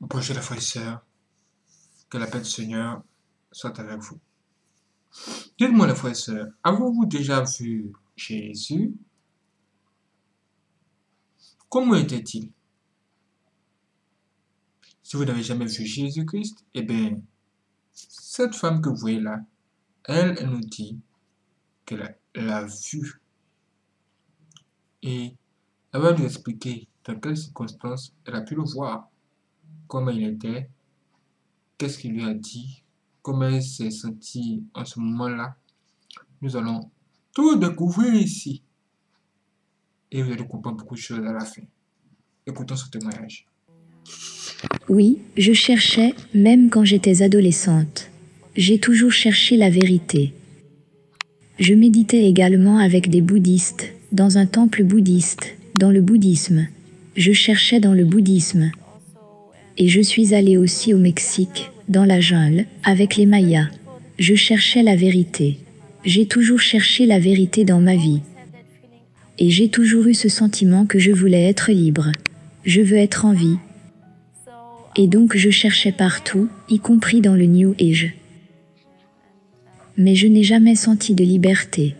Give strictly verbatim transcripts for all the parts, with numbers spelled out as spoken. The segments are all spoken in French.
Bonjour les frères et sœurs, que la paix du Seigneur soit avec vous. Dites-moi les frères et sœurs, avez-vous déjà vu Jésus? Comment était-il? Si vous n'avez jamais vu Jésus-Christ, eh bien, cette femme que vous voyez là, elle, elle nous dit qu'elle l'a vu. Et elle va nous expliquer dans quelles circonstances elle a pu le voir, comment il était, qu'est-ce qu'il lui a dit, comment elle s'est sentie en ce moment-là. Nous allons tout découvrir ici. Et vous allez comprendre beaucoup de choses à la fin. Écoutons ce témoignage. Oui, je cherchais, même quand j'étais adolescente. J'ai toujours cherché la vérité. Je méditais également avec des bouddhistes, dans un temple bouddhiste, dans le bouddhisme. Je cherchais dans le bouddhisme. Et je suis allée aussi au Mexique, dans la jungle, avec les Mayas. Je cherchais la vérité. J'ai toujours cherché la vérité dans ma vie. Et j'ai toujours eu ce sentiment que je voulais être libre. Je veux être en vie. Et donc je cherchais partout, y compris dans le New Age. Mais je n'ai jamais senti de liberté.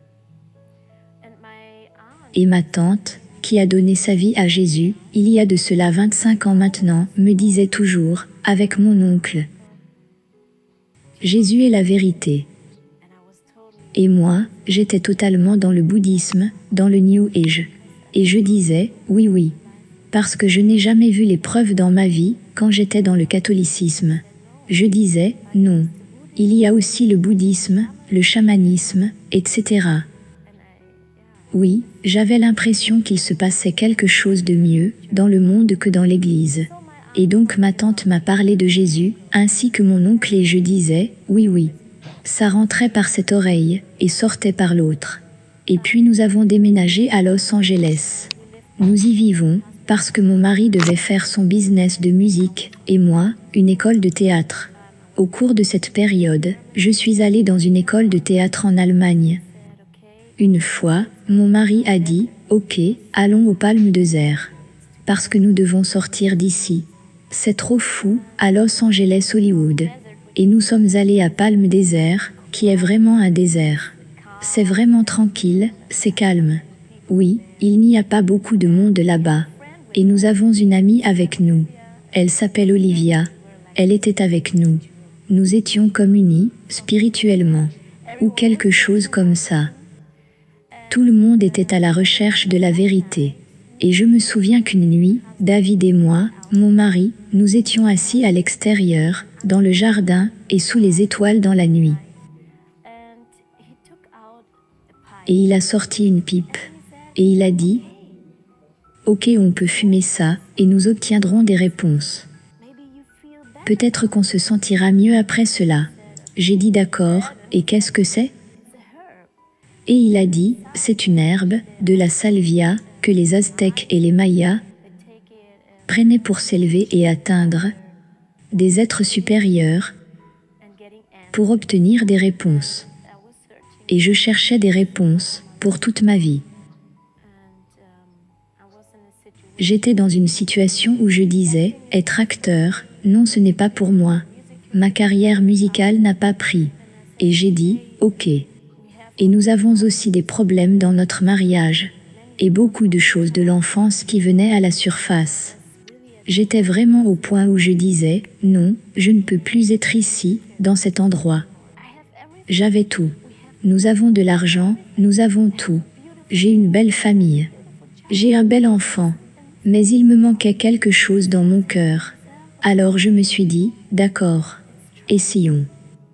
Et ma tante, qui a donné sa vie à Jésus, il y a de cela vingt-cinq ans maintenant, me disait toujours, avec mon oncle, Jésus est la vérité. Et moi, j'étais totalement dans le bouddhisme, dans le New Age. Et je disais, oui oui. Parce que je n'ai jamais vu les preuves dans ma vie, quand j'étais dans le catholicisme. Je disais, non. Il y a aussi le bouddhisme, le chamanisme, et cetera. Oui, j'avais l'impression qu'il se passait quelque chose de mieux dans le monde que dans l'église. Et donc ma tante m'a parlé de Jésus, ainsi que mon oncle, et je disais, oui oui. Ça rentrait par cette oreille, et sortait par l'autre. Et puis nous avons déménagé à Los Angeles. Nous y vivons, parce que mon mari devait faire son business de musique, et moi, une école de théâtre. Au cours de cette période, je suis allée dans une école de théâtre en Allemagne. Une fois, mon mari a dit, « Ok, allons aux Palmes Desert. Parce que nous devons sortir d'ici. C'est trop fou, à Los Angeles, Hollywood. » Et nous sommes allés à Palmes Desert, qui est vraiment un désert. C'est vraiment tranquille, c'est calme. Oui, il n'y a pas beaucoup de monde là-bas. Et nous avons une amie avec nous. Elle s'appelle Olivia. Elle était avec nous. Nous étions comme unis, spirituellement. Ou quelque chose comme ça. Tout le monde était à la recherche de la vérité. Et je me souviens qu'une nuit, David et moi, mon mari, nous étions assis à l'extérieur, dans le jardin, et sous les étoiles dans la nuit. Et il a sorti une pipe. Et il a dit, « Ok, on peut fumer ça, et nous obtiendrons des réponses. Peut-être qu'on se sentira mieux après cela. » J'ai dit d'accord, et qu'est-ce que c'est? Et il a dit, c'est une herbe, de la salvia, que les Aztèques et les Mayas prenaient pour s'élever et atteindre des êtres supérieurs pour obtenir des réponses. Et je cherchais des réponses pour toute ma vie. J'étais dans une situation où je disais, être acteur, non, ce n'est pas pour moi. Ma carrière musicale n'a pas pris. Et j'ai dit, ok. Et nous avons aussi des problèmes dans notre mariage. Et beaucoup de choses de l'enfance qui venaient à la surface. J'étais vraiment au point où je disais, non, je ne peux plus être ici, dans cet endroit. J'avais tout. Nous avons de l'argent, nous avons tout. J'ai une belle famille. J'ai un bel enfant. Mais il me manquait quelque chose dans mon cœur. Alors je me suis dit, d'accord, essayons.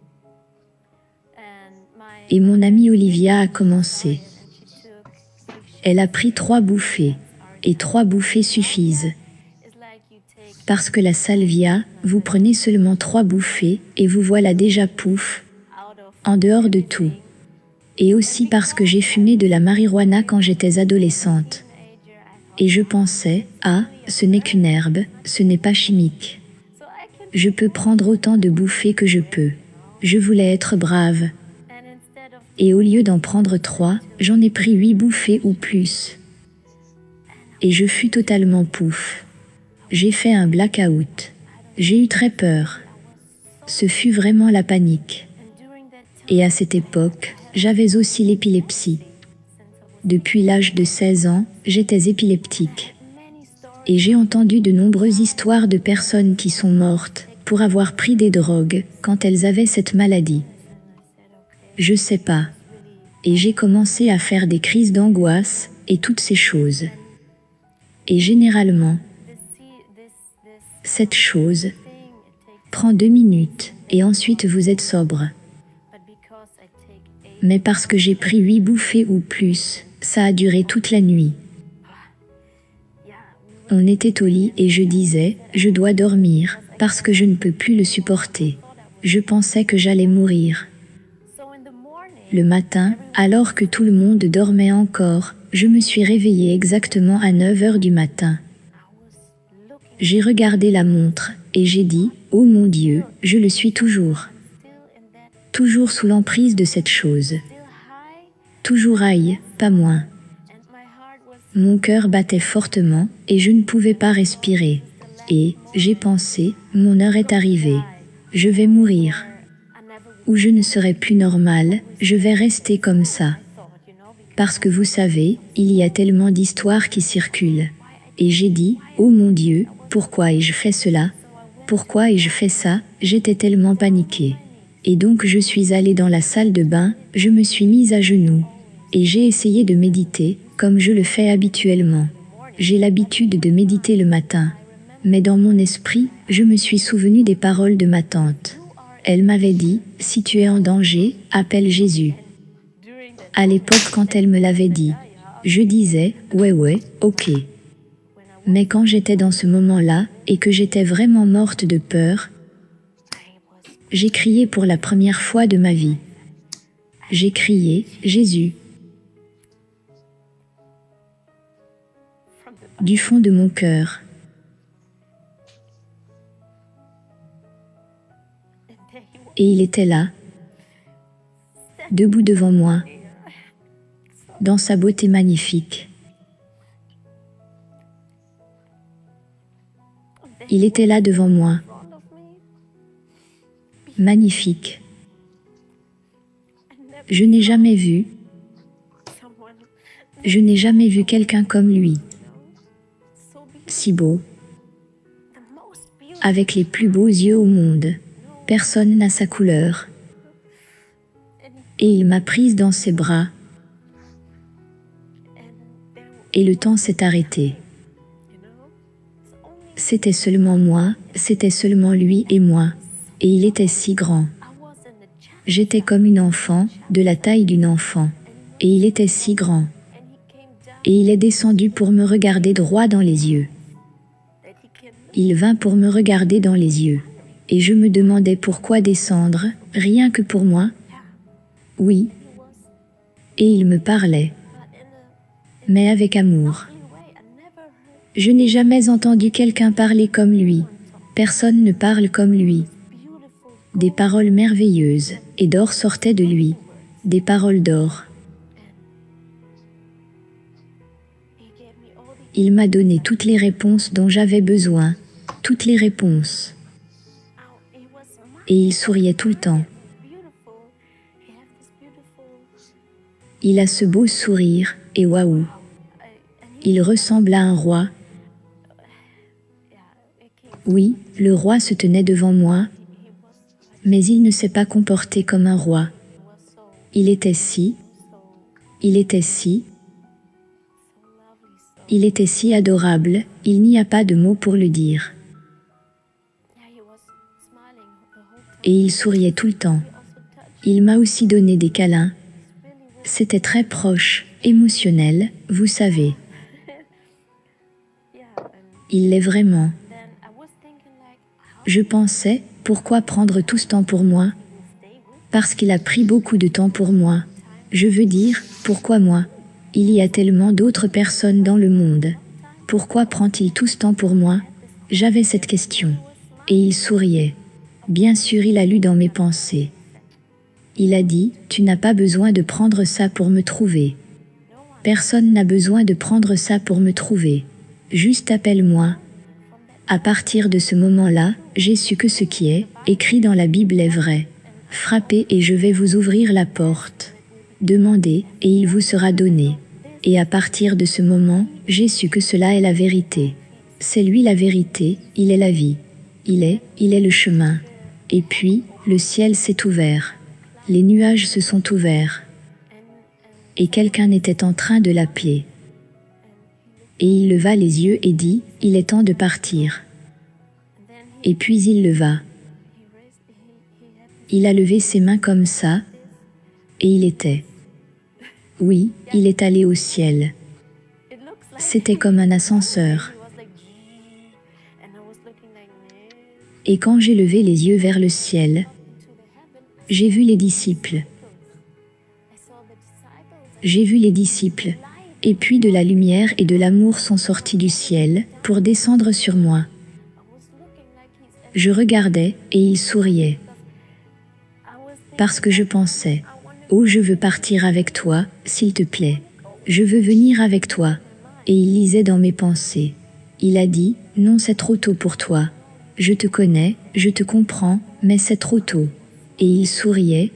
Et mon amie Olivia a commencé. Elle a pris trois bouffées. Et trois bouffées suffisent. Parce que la salvia, vous prenez seulement trois bouffées, et vous voilà déjà pouf, en dehors de tout. Et aussi parce que j'ai fumé de la marijuana quand j'étais adolescente. Et je pensais, ah, ce n'est qu'une herbe, ce n'est pas chimique. Je peux prendre autant de bouffées que je peux. Je voulais être brave. Et au lieu d'en prendre trois, j'en ai pris huit bouffées ou plus. Et je fus totalement pouf. J'ai fait un blackout. J'ai eu très peur. Ce fut vraiment la panique. Et à cette époque, j'avais aussi l'épilepsie. Depuis l'âge de seize ans, j'étais épileptique. Et j'ai entendu de nombreuses histoires de personnes qui sont mortes pour avoir pris des drogues quand elles avaient cette maladie. Je sais pas. Et j'ai commencé à faire des crises d'angoisse et toutes ces choses. Et généralement, cette chose prend deux minutes et ensuite vous êtes sobre. Mais parce que j'ai pris huit bouffées ou plus, ça a duré toute la nuit. On était au lit et je disais, je dois dormir, parce que je ne peux plus le supporter. Je pensais que j'allais mourir. Le matin, alors que tout le monde dormait encore, je me suis réveillée exactement à neuf heures du matin. J'ai regardé la montre, et j'ai dit, oh mon Dieu, je le suis toujours. Toujours sous l'emprise de cette chose. Toujours aïe, pas moins. Mon cœur battait fortement, et je ne pouvais pas respirer. Et, j'ai pensé, mon heure est arrivée. Je vais mourir. Ou je ne serai plus normal, je vais rester comme ça. Parce que vous savez, il y a tellement d'histoires qui circulent. Et j'ai dit, oh mon Dieu, pourquoi ai-je fait cela? Pourquoi ai-je fait ça? J'étais tellement paniquée. Et donc je suis allée dans la salle de bain, je me suis mise à genoux. Et j'ai essayé de méditer, comme je le fais habituellement. J'ai l'habitude de méditer le matin. Mais dans mon esprit, je me suis souvenu des paroles de ma tante. Elle m'avait dit, si tu es en danger, appelle Jésus. À l'époque quand elle me l'avait dit, je disais, ouais ouais, ok. Mais quand j'étais dans ce moment-là, et que j'étais vraiment morte de peur, j'ai crié pour la première fois de ma vie. J'ai crié, Jésus. Du fond de mon cœur. Et il était là, debout devant moi, dans sa beauté magnifique. Il était là devant moi, magnifique. Je n'ai jamais vu, je n'ai jamais vu quelqu'un comme lui, si beau, avec les plus beaux yeux au monde. Personne n'a sa couleur. Et il m'a prise dans ses bras. Et le temps s'est arrêté. C'était seulement moi, c'était seulement lui et moi. Et il était si grand. J'étais comme une enfant, de la taille d'une enfant. Et il était si grand. Et il est descendu pour me regarder droit dans les yeux. Il vint pour me regarder dans les yeux. Et je me demandais pourquoi descendre, rien que pour moi. Oui. Et il me parlait. Mais avec amour. Je n'ai jamais entendu quelqu'un parler comme lui. Personne ne parle comme lui. Des paroles merveilleuses, et d'or sortaient de lui. Des paroles d'or. Il m'a donné toutes les réponses dont j'avais besoin. Toutes les réponses. Et il souriait tout le temps. Il a ce beau sourire, et waouh! Il ressemble à un roi. Oui, le roi se tenait devant moi, mais il ne s'est pas comporté comme un roi. Il était si, il était si, il était si adorable, il n'y a pas de mots pour le dire. Et il souriait tout le temps. Il m'a aussi donné des câlins. C'était très proche, émotionnel, vous savez. Il l'est vraiment. Je pensais, pourquoi prendre tout ce temps pour moi? Parce qu'il a pris beaucoup de temps pour moi. Je veux dire, pourquoi moi? Il y a tellement d'autres personnes dans le monde. Pourquoi prend-il tout ce temps pour moi? J'avais cette question. Et il souriait. Bien sûr, il a lu dans mes pensées. Il a dit, tu n'as pas besoin de prendre ça pour me trouver. Personne n'a besoin de prendre ça pour me trouver. Juste appelle-moi. À partir de ce moment-là, j'ai su que ce qui est écrit dans la Bible est vrai. Frappez et je vais vous ouvrir la porte. Demandez et il vous sera donné. Et à partir de ce moment, j'ai su que cela est la vérité. C'est lui la vérité, il est la vie. Il est, il est le chemin. Et puis, le ciel s'est ouvert. Les nuages se sont ouverts. Et quelqu'un était en train de l'appeler. Et il leva les yeux et dit, il est temps de partir. Et puis il leva. Il a levé ses mains comme ça, et il était. Oui, il est allé au ciel. C'était comme un ascenseur. Et quand j'ai levé les yeux vers le ciel, j'ai vu les disciples. J'ai vu les disciples, et puis de la lumière et de l'amour sont sortis du ciel pour descendre sur moi. Je regardais et ils souriaient. Parce que je pensais, oh je veux partir avec toi, s'il te plaît. Je veux venir avec toi. Et il lisait dans mes pensées. Il a dit, non c'est trop tôt pour toi. Je te connais, je te comprends, mais c'est trop tôt. Et il souriait.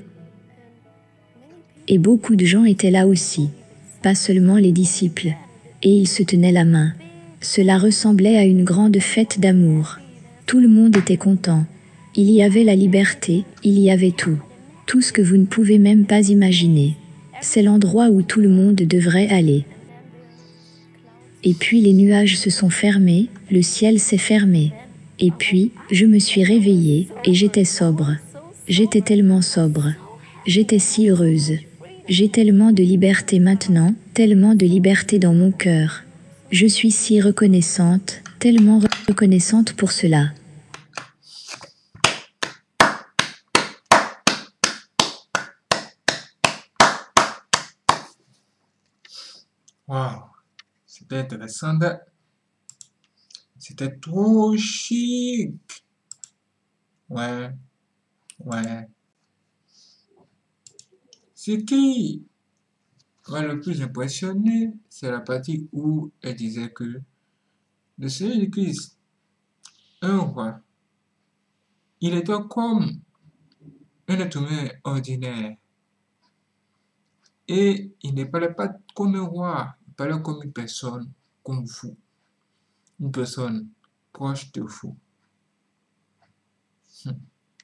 Et beaucoup de gens étaient là aussi. Pas seulement les disciples. Et ils se tenaient la main. Cela ressemblait à une grande fête d'amour. Tout le monde était content. Il y avait la liberté, il y avait tout. Tout ce que vous ne pouvez même pas imaginer. C'est l'endroit où tout le monde devrait aller. Et puis les nuages se sont fermés, le ciel s'est fermé. Et puis, je me suis réveillée et j'étais sobre. J'étais tellement sobre. J'étais si heureuse. J'ai tellement de liberté maintenant, tellement de liberté dans mon cœur. Je suis si reconnaissante, tellement reconnaissante pour cela. Waouh, c'était intéressant. C'était trop chic. Ouais, ouais. Ce qui m'a le plus impressionné, c'est la partie où elle disait que le Seigneur Jésus-Christ, un roi, il était comme un être humain ordinaire. Et il ne parlait pas comme un roi, il parlait comme une personne, comme vous. Une personne proche de vous. Hmm.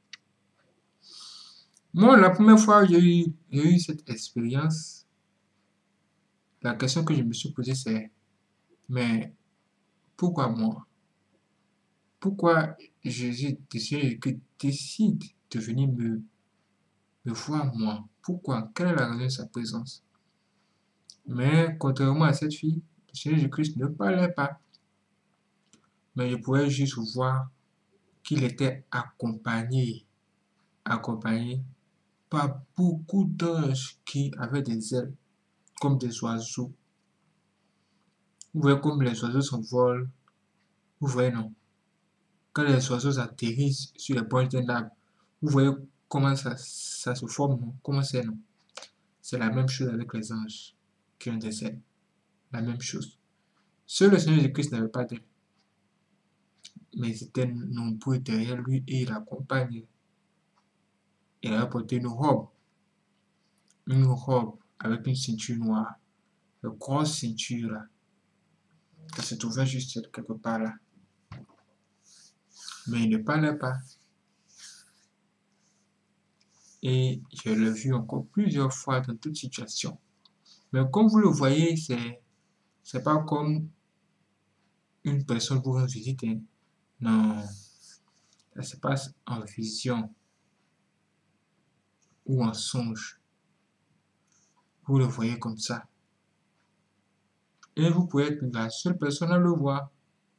Moi, la première fois que j'ai eu, j'ai eu cette expérience, la question que je me suis posée, c'est, mais pourquoi moi? Pourquoi Jésus décide, décide de venir me, me voir moi? Pourquoi? Quelle est la raison de sa présence? Mais contrairement à cette fille, Jésus-Christ ne parlait pas. Mais je pouvais juste voir qu'il était accompagné, accompagné par beaucoup d'anges qui avaient des ailes, comme des oiseaux. Vous voyez comme les oiseaux s'envolent. Vous voyez, non? Quand les oiseaux atterrissent sur les branches d'un arbre, vous voyez comment ça, ça se forme, non? Comment c'est, non? C'est la même chose avec les anges qui ont des ailes. La même chose. Seul le Seigneur Jésus-Christ n'avait pas d'ailes. Mais ils étaient nombreux derrière lui et il l'accompagnait. Il avait porté une robe. Une robe avec une ceinture noire. Une grosse ceinture là. Ça se trouvait juste quelque part là. Mais il ne parlait pas. Et je l'ai vu encore plusieurs fois dans toute situation. Mais comme vous le voyez, c'est c'est pas comme une personne pour vous visiter. Non, ça se passe en vision ou en songe. Vous le voyez comme ça. Et vous pouvez être la seule personne à le voir.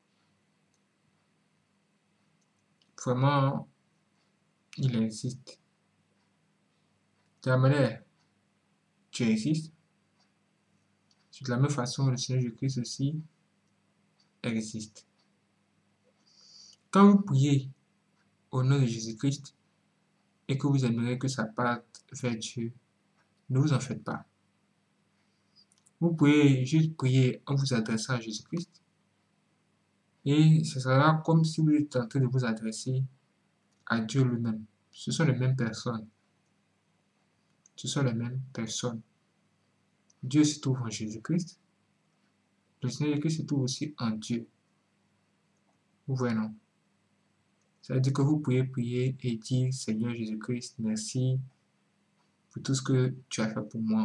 Vraiment, il existe. De la manière, tu existes. De la même façon, le Seigneur Jésus-Christ aussi existe. Quand vous priez au nom de Jésus-Christ et que vous aimeriez que ça parte vers Dieu, ne vous en faites pas. Vous pouvez juste prier en vous adressant à Jésus-Christ Et ce sera comme si vous êtes en train de vous adresser à Dieu lui-même. Ce sont les mêmes personnes. Ce sont les mêmes personnes. Dieu se trouve en Jésus-Christ. Le Seigneur Jésus-Christ se trouve aussi en Dieu. Vous voyez, non? Ça veut dire que vous pouvez prier et dire, Seigneur Jésus-Christ, merci pour tout ce que tu as fait pour moi.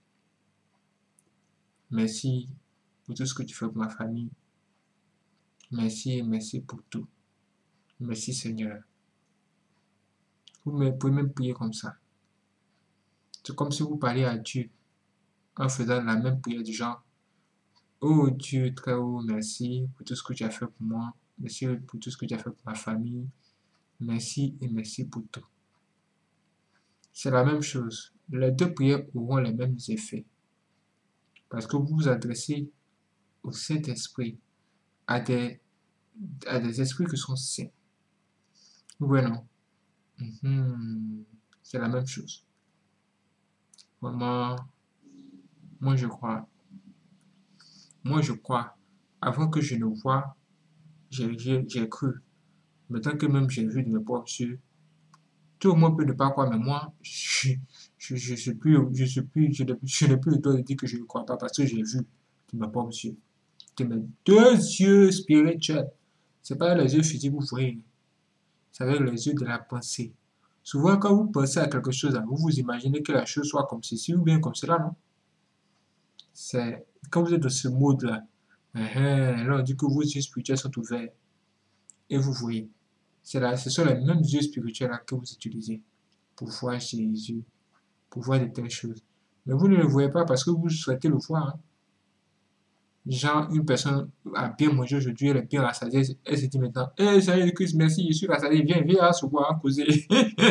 Merci pour tout ce que tu fais pour ma famille. Merci, merci pour tout. Merci Seigneur. Vous pouvez même prier comme ça. C'est comme si vous parliez à Dieu en faisant la même prière du genre, oh Dieu très haut, merci pour tout ce que tu as fait pour moi. Merci pour tout ce que tu as fait pour ma famille. Merci et merci pour tout. C'est la même chose. Les deux prières auront les mêmes effets. Parce que vous vous adressez au Saint-Esprit, à des, à des esprits qui sont saints. Vous voyez, non? Mm-hmm. C'est la même chose. Vraiment, moi je crois. Moi je crois. Avant que je ne vois, j'ai cru. Maintenant que même j'ai vu de mes propres yeux, tout le monde peut ne pas croire, mais moi, je je, je suis plus, je suis plus, je n'ai je n'ai plus le droit de dire que je ne crois pas parce que j'ai vu de mes propres yeux. De mes deux yeux spirituels. C'est pas les yeux physiques, vous voyez. C'est avec les yeux de la pensée. Souvent, quand vous pensez à quelque chose, vous vous imaginez que la chose soit comme ceci ou bien comme cela, non? C'est quand vous êtes dans ce mode-là, là, on dit que vos yeux spirituels sont ouverts et vous voyez. Là, ce sont les mêmes yeux spirituels là que vous utilisez pour voir Jésus, pour voir de telles choses. Mais vous ne le voyez pas parce que vous souhaitez le voir. Hein. Genre, une personne a bien mangé aujourd'hui, elle est bien rassasiée, elle se dit maintenant, hé, hey, Seigneur Christ, merci, je suis rassasiée, viens, viens, se voir, hein, causer.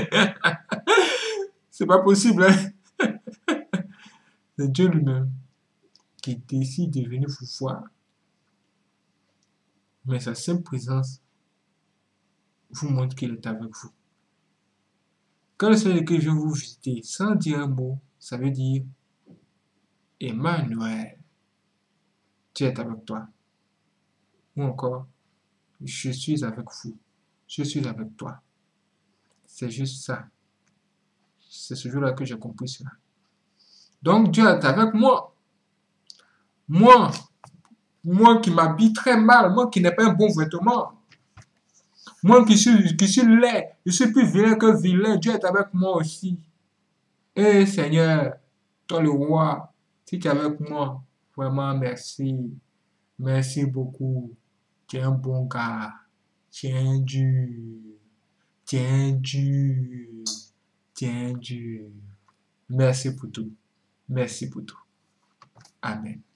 C'est pas possible, hein. C'est Dieu lui-même qui décide de venir vous voir. Mais sa simple présence vous montre qu'il est avec vous. Quand le Seigneur Christ vient vous visiter sans dire un mot, ça veut dire Emmanuel, tu es avec toi. Ou encore, je suis avec vous. Je suis avec toi. C'est juste ça. C'est ce jour-là que j'ai compris cela. Donc Dieu est avec moi. Moi, moi qui m'habille très mal, moi qui n'ai pas un bon vêtement. Moi qui suis, qui suis laid, je suis plus vilain que vilain. Dieu est avec moi aussi. Eh Seigneur, toi le roi, si tu es avec moi, vraiment merci. Merci beaucoup. Tu es un bon gars. Tu es un dur. Tu es un dur. Tu es un dur. Merci pour tout. Merci pour tout. Amen.